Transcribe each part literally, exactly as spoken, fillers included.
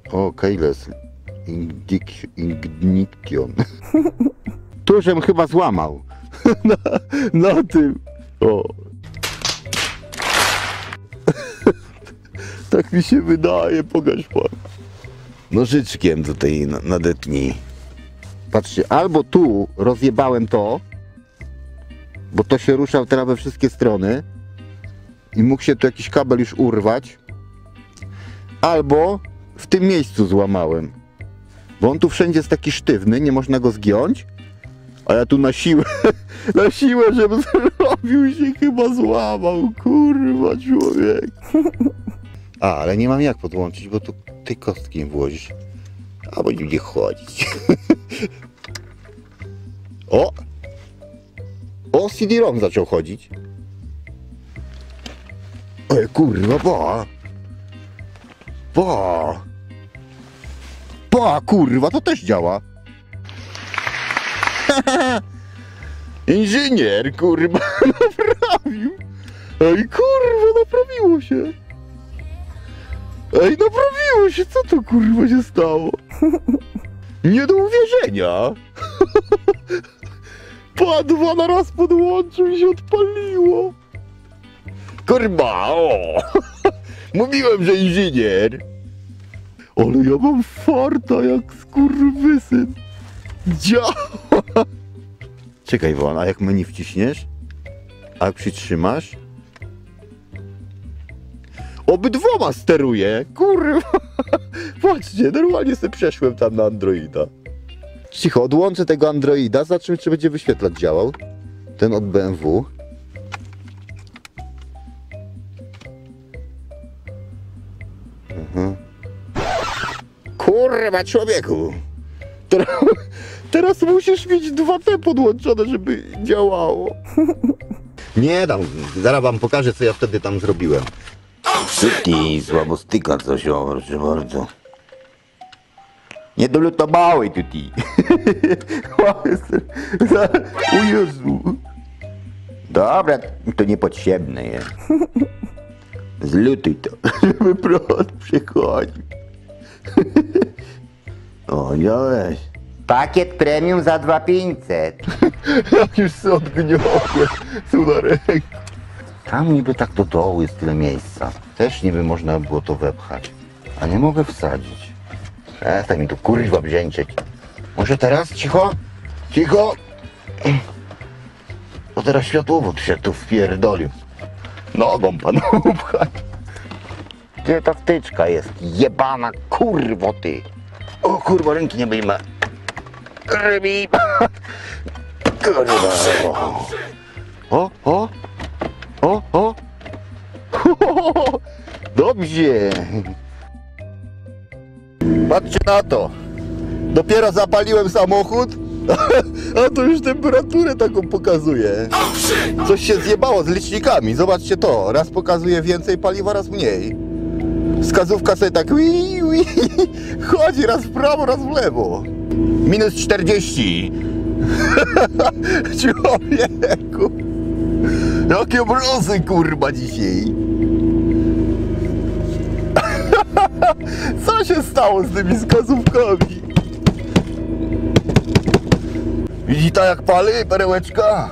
O, keyless ignition. Tu żem chyba złamał. na, na tym. O. Tak mi się wydaje, pokaż pan. Nożyczkiem tutaj nadetnij. Patrzcie, albo tu rozjebałem to, bo to się ruszał teraz we wszystkie strony i mógł się tu jakiś kabel już urwać, albo w tym miejscu złamałem, bo on tu wszędzie jest taki sztywny, nie można go zgiąć, a ja tu na siłę, na siłę, żebym zrobił i się chyba złamał, kurwa człowiek. A, ale nie mam jak podłączyć, bo tu tej kostki nie włożysz. A bo nie będzie chodzić. O! O, C D ROM zaczął chodzić. Ej, kurwa, pa! Pa! Pa, kurwa, to też działa. Inżynier, kurwa, naprawił. Ej, kurwa, naprawiło się. Ej, naprawiło się, co to kurwa się stało? Nie do uwierzenia. Pa, dwa na raz podłączył i się odpaliło. Kurwa, o! Mówiłem, że inżynier. Ale ja mam farta jak skurwysyn. Działa. Czekaj, Won, a jak menu wciśniesz? A jak przytrzymasz? Obydwoma steruję, kurwa. Patrzcie, normalnie sobie przeszłem tam na Androida. Cicho, odłączę tego Androida, zobaczymy, czy będzie wyświetlacz działał. Ten od B M W. Mhm. Kurwa, człowieku. Teraz, teraz musisz mieć dwa T podłączone, żeby działało. Nie dam, zaraz wam pokażę, co ja wtedy tam zrobiłem. Ty, słabo styka coś, o, proszę bardzo. Nie dolutowałeś tutaj. O Jezu. Dobra, to niepotrzebne jest. Zlutuj to, żeby prąd przychodził. O, miałeś. Pakiet premium za dwa tysiące pięćset. Jak już się odgniotłem, sudarek. Tam niby tak do dołu jest tyle miejsca. Też niby można było to wepchać. A nie mogę wsadzić. Przestań mi tu kurwa brzęczeć. Może teraz? Cicho? Cicho? Bo teraz światłowód się tu wpierdolił. Nogą pan upchać. Gdzie ta wtyczka jest? Jebana kurwo ty. O kurwa, ręki nie wyjmę. Rybi. Kurwa. O, o. O, o. Dobrze. Patrzcie na to. Dopiero zapaliłem samochód, a to już temperaturę taką pokazuje. Coś się zjebało z licznikami. Zobaczcie to. Raz pokazuje więcej paliwa, raz mniej. Wskazówka sobie tak ui, ui, chodzi raz w prawo, raz w lewo. Minus czterdzieści. Człowieku. Jakie mrozy kurwa dzisiaj. Co się stało z tymi wskazówkami? Widzi ta jak pali, perełeczka?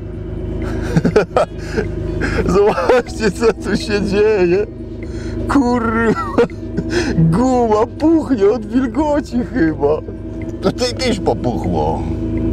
Zobaczcie, co tu się dzieje. Kurwa, guma puchnie od wilgoci chyba. Tutaj też popuchło.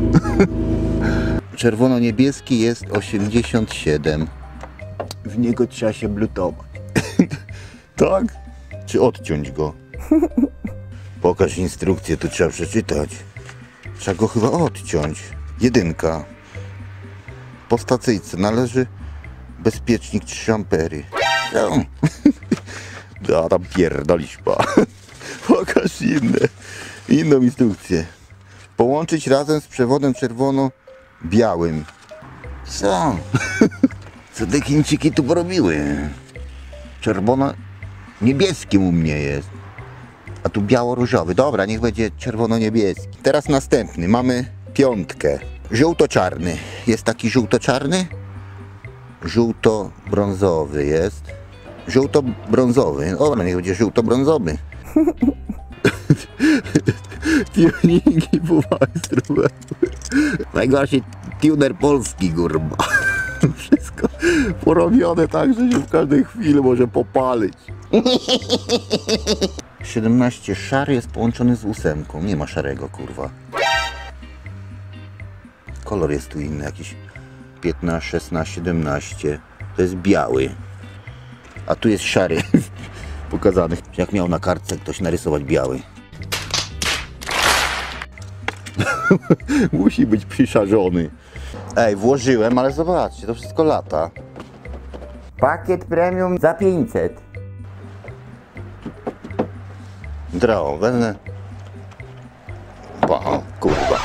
Czerwono-niebieski jest osiemdziesiąt siedem. W niego trzeba się blutować. Tak? Czy odciąć go? Pokaż instrukcję, tu trzeba przeczytać. Trzeba go chyba odciąć. Jedynka. Po stacyjce należy bezpiecznik trzy ampery. No. Da, tam pierdolisz pa. Pokaż inne. Inną instrukcję. Połączyć razem z przewodem czerwono-białym. Co? Co te Chińczyki tu porobiły? Czerwono-niebieskim u mnie jest. A tu biało-różowy. Dobra, niech będzie czerwono-niebieski. Teraz następny. Mamy piątkę. Żółto-czarny. Jest taki żółto-czarny? Żółto-brązowy jest. Żółto-brązowy. Dobra, niech będzie żółto-brązowy. tuningi Buwajstru. Najgorszy tuner polski, kurwa. Wszystko porobione tak, że się w każdej chwili może popalić. siedemnaście szary jest połączony z ósemką. Nie ma szarego, kurwa. Kolor jest tu inny, jakiś piętnaście, szesnaście, siedemnaście. To jest biały. A tu jest szary pokazany. Jak miał na kartce ktoś narysować biały. Musi być przyszarzony. Ej, włożyłem, ale zobaczcie, to wszystko lata. Pakiet premium za pięćset. Drao, wezmę. Ba, kurwa.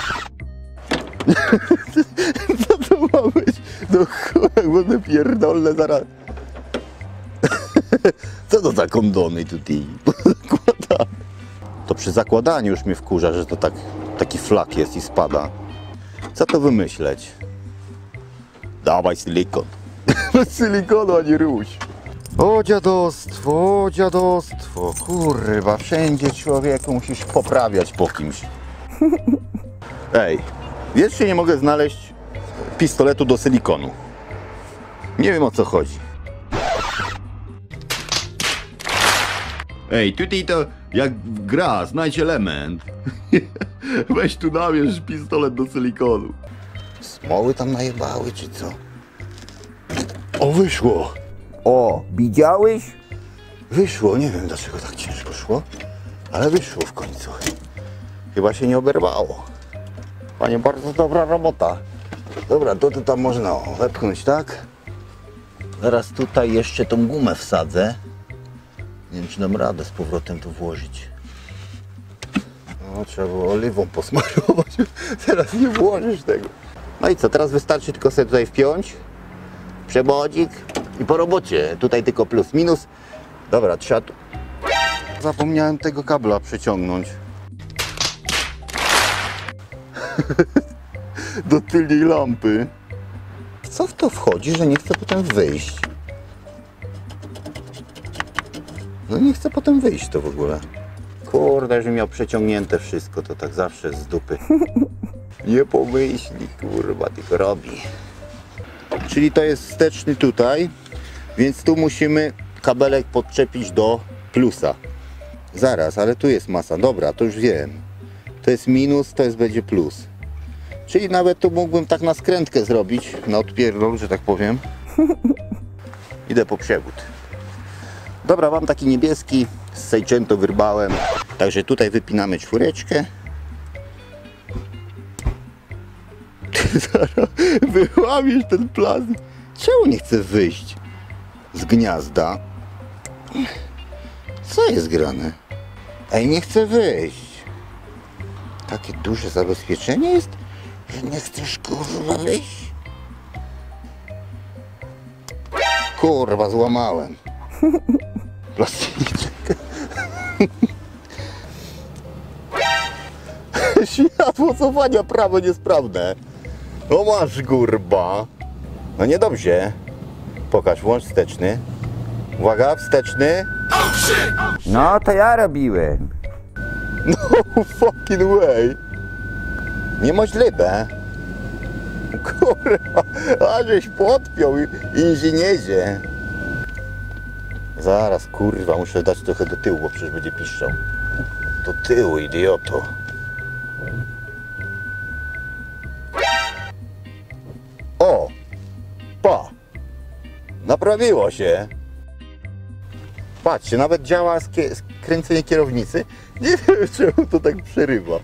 Co to ma być? No kurwa, będę pierdolę zaraz. Co to za kondony tutaj? To przy zakładaniu już mnie wkurza, że to tak, taki flak jest i spada. Co to wymyśleć? Dawaj silikon. Bez silikonu ani rusz. O dziadostwo, o dziadostwo. Kurwa, wszędzie człowieku musisz poprawiać po kimś. Ej, wiecznie nie mogę znaleźć pistoletu do silikonu. Nie wiem, o co chodzi. Ej, tutaj to jak gra, znajdź element. Weź tu namierz pistolet do silikonu. Smoły tam najebały, czy co? O, wyszło. O, widziałeś? Wyszło, nie wiem dlaczego tak ciężko szło, ale wyszło w końcu. Chyba się nie oberwało. Panie, bardzo dobra robota. Dobra, to, to tam można wepchnąć, tak? Zaraz tutaj jeszcze tą gumę wsadzę. Nie wiem, czy dam radę z powrotem tu włożyć. No, trzeba było oliwą posmarować. Teraz nie włożysz tego. No i co, teraz wystarczy tylko sobie tutaj wpiąć. Przewodzik i po robocie. Tutaj tylko plus, minus. Dobra, trzeba tu... Zapomniałem tego kabla przeciągnąć. Do tylnej lampy. Co w to wchodzi, że nie chcę potem wyjść? No nie chcę potem wyjść to w ogóle. Kurde, że miał przeciągnięte wszystko, to tak zawsze z dupy. Nie pomyśli, kurwa, tylko robi. Czyli to jest wsteczny tutaj, więc tu musimy kabelek podczepić do plusa. Zaraz, ale tu jest masa. Dobra, to już wiem. To jest minus, to jest będzie plus. Czyli nawet tu mógłbym tak na skrętkę zrobić, na odpierdol, że tak powiem. Idę po przewód. Dobra, mam taki niebieski, z Seicento wyrbałem. Także tutaj wypinamy czwóreczkę. Zaraz wyłamiesz ten plazm. Czemu nie chce wyjść z gniazda? Co jest grane? Ej, nie chcę wyjść. Takie duże zabezpieczenie jest, że nie chcesz, kurwa, wyjść? Kurwa, złamałem. Plasticzek. Światło cofania prawo niesprawne. O, masz, kurwa. No niedobrze. Pokaż, włącz wsteczny. Uwaga, wsteczny. No to ja robiłem. No fucking way. Niemożliwe. Kurwa, a żeś podpiął, inżynierze. Zaraz, kurwa, muszę dać trochę do tyłu, bo przecież będzie piszczał. Do tyłu, idioto. O! Pa! Naprawiło się. Patrzcie, nawet działa skie- skręcenie kierownicy. Nie wiem, czemu to tak przerywa.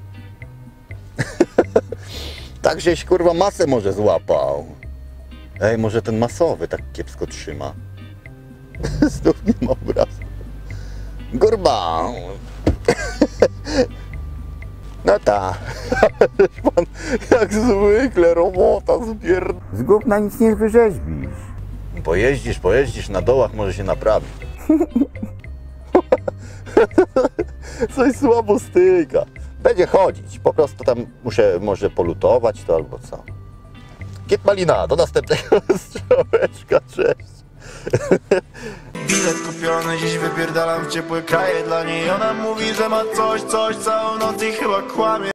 Tak żeś, kurwa, masę może złapał. Ej, może ten masowy tak kiepsko trzyma. Znów nie ma obrazu. Gurba! No ta. Pan jak zwykle robota zbier... Z gówna nic nie wyrzeźbisz. Pojeździsz, pojeździsz na dołach, może się naprawi. Coś słabo styka. Będzie chodzić, po prostu tam muszę może polutować to albo co. Kiet Malina, do następnego strzałeczka, cześć. Bilet kupiony, dziś wypierdalam w ciepłe kraje. Dla niej ona mówi, że ma coś, coś całą noc i chyba kłamie.